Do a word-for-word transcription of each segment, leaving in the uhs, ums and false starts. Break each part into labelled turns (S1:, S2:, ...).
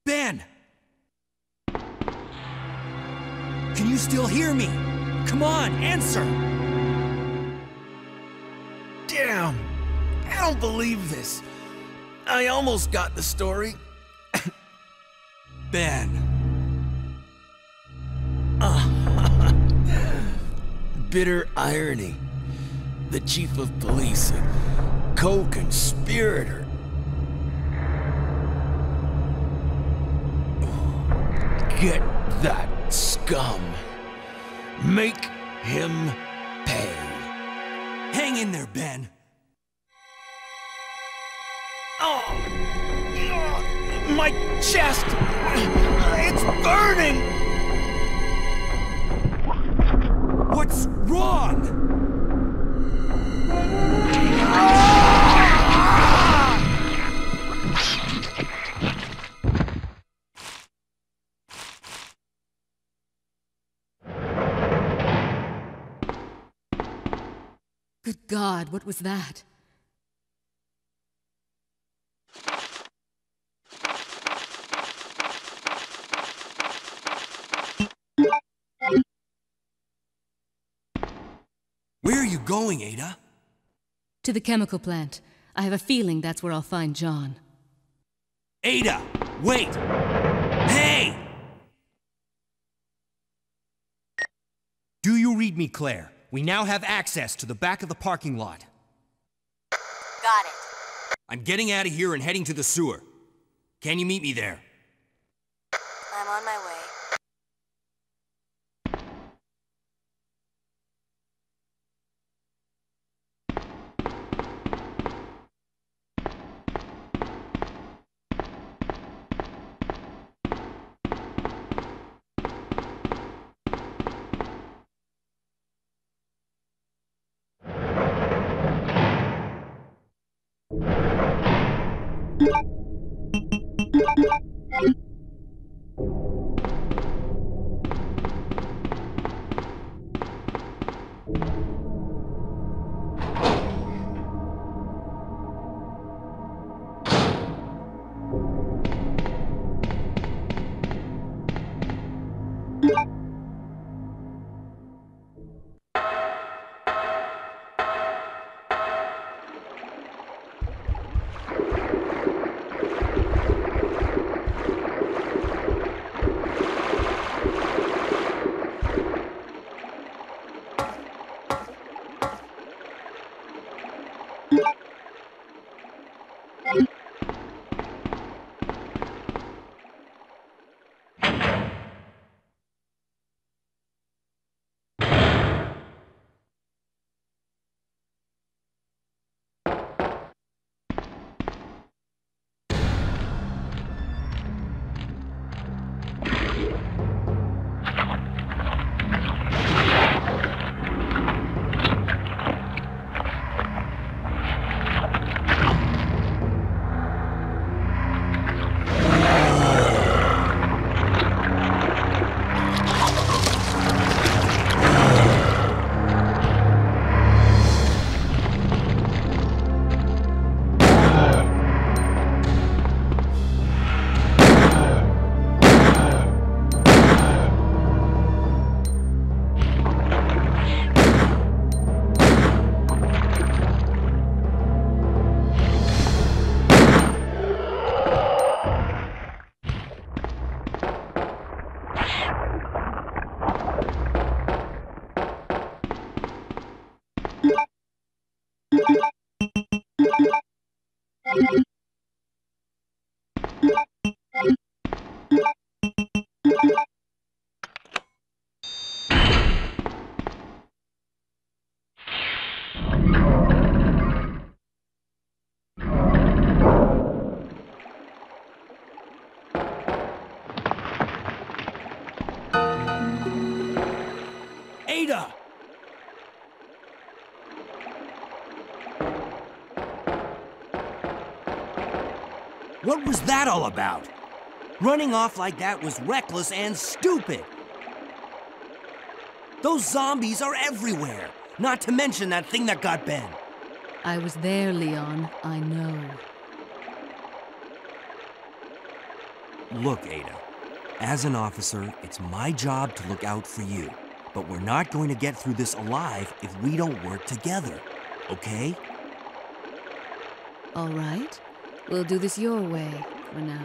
S1: Ben! Can you still hear me? Come on, answer!
S2: Damn! I don't believe this. I almost got the story.
S1: Ben.
S2: Uh, bitter irony. The chief of police, a co-conspirator. Get that scum. Make him pay.
S1: Hang in there, Ben.
S2: Oh, my chest! It's burning!
S1: What's wrong?
S3: Good God, what was that?
S1: Where are you going, Ada?
S3: To the chemical plant. I have a feeling that's where I'll find John.
S1: Ada! Wait! Hey! Do you read me, Claire? We now have access to the back of the parking lot.
S4: Got it.
S1: I'm getting out of here and heading to the sewer. Can you meet me there?
S4: I'm on my way.
S1: Ada! What was that all about? Running off like that was reckless and stupid. Those zombies are everywhere, not to mention that thing that got Ben.
S3: I was there, Leon. I know.
S1: Look, Ada, as an officer, it's my job to look out for you. But we're not going to get through this alive if we don't work together, okay?
S3: All right. We'll do this your way for now.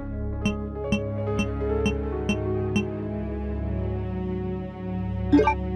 S5: You